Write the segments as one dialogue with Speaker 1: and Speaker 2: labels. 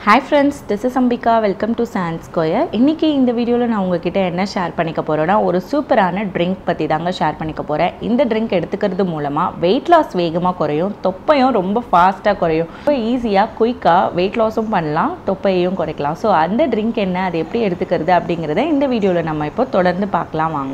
Speaker 1: Hi friends, this is Ambika. Welcome to Sand Square. இன்னைக்கு இந்த வீடியோல நான் உங்ககிட்ட என்ன ஷேர் பண்ணிக்க போறேன்னா ஒரு சூப்பரான ட்ரிங்க் பத்தி தாங்க ஷேர் பண்ணிக்க போறேன். இந்த ட்ரிங்க் எடுத்துக்கிறது மூலமா weight loss வேகமா குறையும், தொப்பையும் ரொம்ப ஃபாஸ்டா குறையும். ரொம்ப ஈஸியா குயிக்கா weight lossம் பண்ணலாம், தொப்பையையும் குறைக்கலாம். சோ அந்த ட்ரிங்க் என்ன, அது எப்படி எடுத்துக்கிறது அப்படிங்கறதை இந்த வீடியோல நம்ம இப்போ தொடர்ந்து பார்க்கலாம் வாங்க.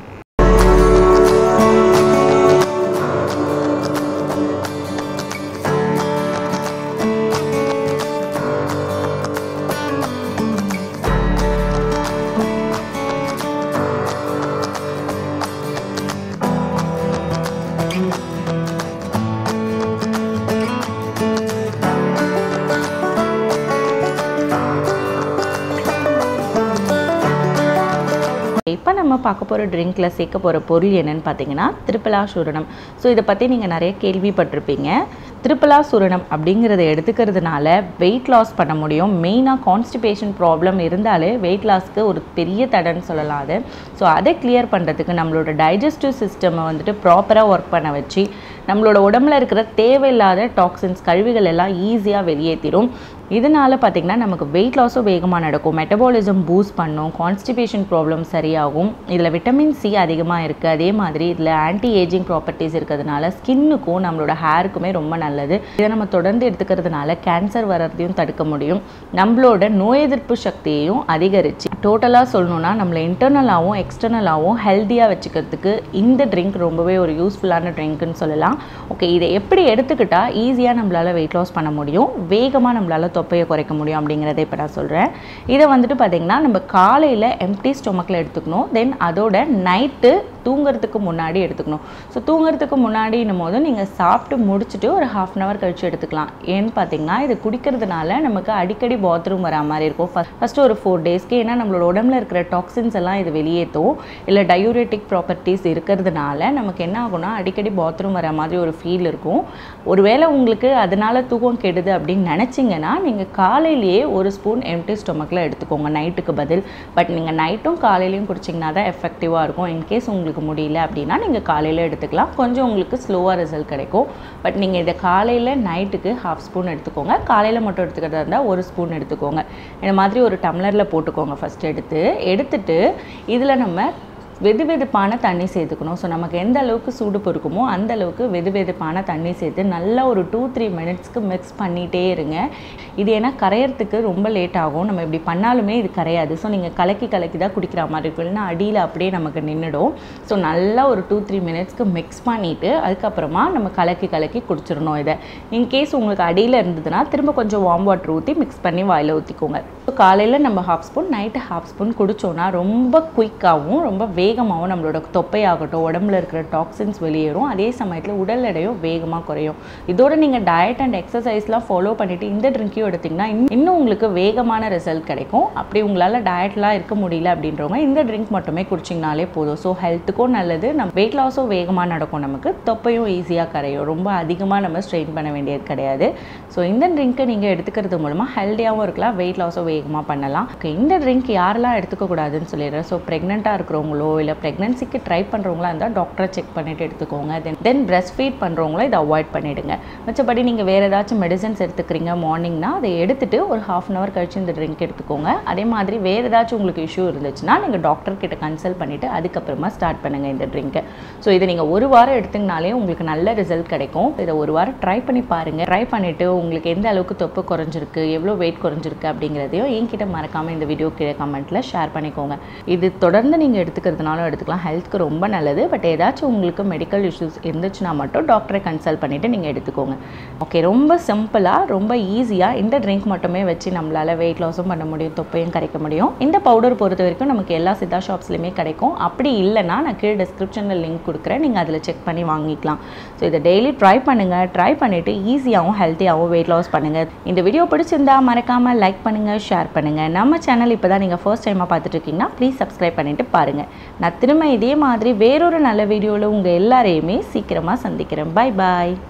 Speaker 1: இப்போ நம்ம பார்க்க போகிற ட்ரிங்க்ல சேர்க்க போகிற பொருள் என்னன்னு பார்த்தீங்கன்னா திரிபலா சூரணம். ஸோ இதை பற்றி நீங்கள் நிறைய கேள்விப்பட்டிருப்பீங்க. திரிபலா சூரணம் அப்படிங்கிறத எடுத்துக்கிறதுனால வெயிட் லாஸ் பண்ண முடியும். மெயினாக கான்ஸ்டிபேஷன் ப்ராப்ளம் இருந்தாலே வெயிட் லாஸ்க்கு ஒரு பெரிய தடைன்னு சொல்லலாம் அது. ஸோ அதை கிளியர் பண்ணுறதுக்கு நம்மளோட டைஜஸ்டிவ் சிஸ்டமை வந்துட்டு ப்ராப்பராக ஒர்க் பண்ண வச்சு நம்மளோட உடம்புல இருக்கிற தேவையில்லாத டாக்ஸின்ஸ் கழிவுகள் எல்லாம் ஈஸியாக வெளியேற்றிடும். இதனால பார்த்திங்கன்னா நமக்கு வெயிட் லாஸும் வேகமாக நடக்கும், மெட்டபாலிசம் பூஸ்ட் பண்ணும், கான்ஸ்டிபேஷன் ப்ராப்ளம் சரியாகும். இதில் விட்டமின் சி அதிகமாக இருக்குது. அதே மாதிரி இதில் ஆன்டி ஏஜிங் ப்ராப்பர்ட்டிஸ் இருக்கிறதுனால ஸ்கின்னுக்கும் நம்மளோட ஹேருக்குமே ரொம்ப நல்லது. இதை நம்ம தொடர்ந்து எடுத்துக்கிறதுனால கேன்சர் வர்றதையும் தடுக்க முடியும், நம்மளோட நோய் எதிர்ப்பு சக்தியையும் அதிகரித்து டோட்டலாக சொல்லணுன்னா நம்மளை இன்டர்னலாகவும் எக்ஸ்டர்னலாகவும் ஹெல்த்தியாக வச்சுக்கிறதுக்கு இந்த ட்ரிங்க் ரொம்பவே ஒரு யூஸ்ஃபுல்லான ட்ரிங்க்னு சொல்லலாம். ஓகே, இதை எப்படி எடுத்துக்கிட்டால் ஈஸியாக நம்மளால் வெயிட் லாஸ் பண்ண முடியும், வேகமாக நம்மளால் தொப்பையை குறைக்க முடியும் அப்படிங்கிறத இப்போ நான் சொல்கிறேன். இதை வந்துட்டு பார்த்திங்கன்னா நம்ம காலையில் எம்டி ஸ்டொமக்கில் எடுத்துக்கணும். தென் அதோட நைட்டு தூங்குறதுக்கு முன்னாடி எடுத்துக்கணும். ஸோ தூங்குறதுக்கு முன்னாடின்னும் போது நீங்கள் சாப்பிட்டு முடிச்சுட்டு ஒரு 1/2 hour கழிச்சு எடுத்துக்கலாம். ஏன்னு பார்த்தீங்கன்னா இது குடிக்கிறதுனால நமக்கு அடிக்கடி பாத்ரூம் வரா மாதிரி இருக்கும் ஃபஸ்ட்டு ஒரு 4 daysக்கு. ஏன்னா நம்மளோட உடம்புல இருக்கிற டாக்ஸின்ஸ் எல்லாம் இது வெளியேற்றும். இல்லை டயூரேட்டிக் ப்ராப்பர்ட்டிஸ் இருக்கிறதுனால நமக்கு என்ன ஆகும்னா அடிக்கடி பாத்ரூம் வர மாதிரி ஒரு ஃபீல் இருக்கும். ஒருவேளை உங்களுக்கு அதனால தூக்கம் கெடுது அப்படின்னு நினச்சிங்கன்னா நீங்கள் காலையிலேயே ஒரு ஸ்பூன் எம்டி ஸ்டொமக்கில் எடுத்துக்கோங்க நைட்டுக்கு பதில். பட் நீங்கள் நைட்டும் காலையிலையும் குடிச்சிங்கன்னா தான் எஃபெக்டிவாக இருக்கும். இன்கேஸ் உங்களுக்கு முடியல அப்படின்னா நீங்கள் காலையில் எடுத்துக்கலாம், கொஞ்சம் உங்களுக்கு ஸ்லோவாக ரிசல்ட் கிடைக்கும். பட் நீங்கள் இதை காலையில் நைட்டுக்கு 1/2 ஸ்பூன் எடுத்துக்கோங்க. காலையில் மட்டும் எடுத்துக்கிறதா இருந்தால் 1 ஸ்பூன் எடுத்துக்கோங்க. இந்த மாதிரி ஒரு டம்ளரில் போட்டுக்கோங்க. ஃபஸ்ட்டு எடுத்துட்டு இதில் நம்ம வெதுவெதுப்பான தண்ணி சேர்த்துக்கணும். ஸோ நமக்கு எந்த அளவுக்கு சூடு பொறுக்குமோ அந்த அளவுக்கு வெதுவெதுப்பான தண்ணி சேர்த்து நல்லா ஒரு 2-3 minutesக்கு மிக்ஸ் பண்ணிகிட்டே இருங்க. இது ஏன்னா கரையிறதுக்கு ரொம்ப லேட் ஆகும், நம்ம இப்படி பண்ணாலுமே இது கரையாது. ஸோ நீங்கள் கலக்கி தான் குடிக்கிற மாதிரி இருக்கும், இல்லைன்னா அடியில் அப்படியே நமக்கு நின்றுடும். ஸோ நல்லா ஒரு 2-3 minutesக்கு மிக்ஸ் பண்ணிவிட்டு அதுக்கப்புறமா நம்ம கலக்கி குடிச்சிடணும். இதை இன்கேஸ் உங்களுக்கு அடியில் இருந்ததுன்னா திரும்ப கொஞ்சம் வார்ம் வாட்டர் ஊற்றி மிக்ஸ் பண்ணி வாயில் ஊற்றிக்கோங்க. ஸோ காலையில் நம்ம 1/2 ஸ்பூன், நைட்டு 1/2 ஸ்பூன் குடித்தோன்னா ரொம்ப குயிக்காகவும் ரொம்ப வேகமாகவும் நம்மளோட தொப்பையாகட்டும் உடம்புல இருக்கிற டாக்ஸின்ஸ் வெளியேறும். அதே சமயத்தில் உடல் எடையும் வேகமாக குறையும். இதோட நீங்கள் டயட் அண்ட் எக்ஸசைஸ்லாம் ஃபாலோ பண்ணிவிட்டு இந்த ட்ரிங்க்கையும் எடுத்திங்கன்னா இன்னும் உங்களுக்கு வேகமான ரிசல்ட் கிடைக்கும். அப்படி உங்களால் டயட்லாம் இருக்க முடியல அப்படின்றவங்க இந்த ட்ரிங்க் மட்டுமே குடிச்சிங்கனாலே போதும். ஸோ ஹெல்த்துக்கும் நல்லது, நம்ம வெயிட் லாஸும் வேகமாக நடக்கும், நமக்கு தொப்பையும் ஈஸியாக கரையும், ரொம்ப அதிகமாக நம்ம ஸ்ட்ரெயின் பண்ண வேண்டியது கிடையாது. ஸோ இந்த ட்ரிங்க்கை நீங்கள் எடுத்துக்கிறது மூலமாக ஹெல்த்தியாகவும் இருக்கலாம், வெயிட் லாஸும் வேகமாக பண்ணலாம். ஓகே, இந்த ட்ரிங்க் யாரெல்லாம் எடுத்துக்கக்கூடாதுன்னு சொல்லிடுறேன். ஸோ ப்ரெக்னெண்ட்டாக இருக்கிறவங்களோ இல்லை ப்ரெக்னன்சிக்கு ட்ரை பண்ணுறவங்களா இருந்தால் டாக்டரை செக் பண்ணிவிட்டு எடுத்துக்கோங்க. தென் பிரஸ்ட் ஃபீட் பண்ணுறவங்களோ இதை அவாய்ட் பண்ணிவிடுங்க. மற்றபடி நீங்கள் வேறு ஏதாச்சும் மெடிசன்ஸ் எடுத்துக்கிறீங்க மார்னிங்னா அதை எடுத்துகிட்டு ஒரு 1/2 hour கழிச்சு இந்த ட்ரிங்க் எடுத்துக்கோங்க. அதே மாதிரி வேறு ஏதாச்சும் உங்களுக்கு இஷ்யூ இருந்துச்சுன்னா நீங்கள் டாக்டர்கிட்ட கன்சல்ட் பண்ணிவிட்டு அதுக்கப்புறமா ஸ்டார்ட் பண்ணுங்கள் இந்த ட்ரிங்க்கை. ஸோ இதை நீங்கள் 1 வாரம் எடுத்துங்கனாலே உங்களுக்கு நல்ல ரிசல்ட் கிடைக்கும். இதை 1 வாரம் ட்ரை பண்ணி பாருங்கள். ட்ரை பண்ணிவிட்டு உங்களுக்கு எந்த அளவுக்கு தொப்பை குறைஞ்சிருக்கு, எவ்வளோ வெயிட் குறைஞ்சிருக்கு அப்படிங்கிறதையும் என்கிட்ட மறக்காமல் இந்த வீடியோ கீழே கமெண்ட்டில் ஷேர் பண்ணிக்கோங்க. இது தொடர்ந்து நீங்கள் எடுத்துக்கிறதுனாலும் எடுத்துக்கலாம், ஹெல்த்துக்கு ரொம்ப நல்லது. பட் ஏதாச்சும் உங்களுக்கு மெடிக்கல் இஷ்யூஸ் இருந்துச்சுன்னா மட்டும் டாக்டரை கன்சல்ட் பண்ணிவிட்டு நீங்கள் எடுத்துக்கோங்க. ஓகே, ரொம்ப சிம்பிளாக ரொம்ப ஈஸியாக இந்த ட்ரிங்க் மட்டுமே வச்சு நம்மளால் வெயிட் லாஸும் பண்ண முடியும், தொப்பையும் கரைக்க முடியும். இந்த பவுடர் பொறுத்த வரைக்கும் நமக்கு எல்லா சித்தா ஷாப்ஸ்லையுமே கிடைக்கும். அப்படி இல்லைன்னா நான் கீழே டிஸ்கிரிப்ஷனில் லிங்க் கொடுக்குறேன், நீங்கள் அதில் செக் பண்ணி வாங்கிக்கலாம். ஸோ இதை டெய்லி ட்ரை பண்ணுங்கள். ட்ரை பண்ணிவிட்டு ஈஸியாகவும் ஹெல்த்தியாகவும் வெயிட் லாஸ் பண்ணுங்கள். இந்த வீடியோ பிடிச்சிருந்தா மறக்காமல் லைக் பண்ணுங்கள், ஷேர் பண்ணுங்கள். நம்ம சேனல் இப்போ தான் நீங்கள் ஃபர்ஸ்ட் டைமாக பார்த்துட்டு இருக்கீங்கன்னா ப்ளீஸ் சப்ஸ்கிரைப் பண்ணிவிட்டு பாருங்கள். நான் திரும்ப இதே மாதிரி வேறொரு நல்ல வீடியோவில் உங்கள் எல்லாரையுமே சீக்கிரமாக சந்திக்கிறேன். பை பாய்.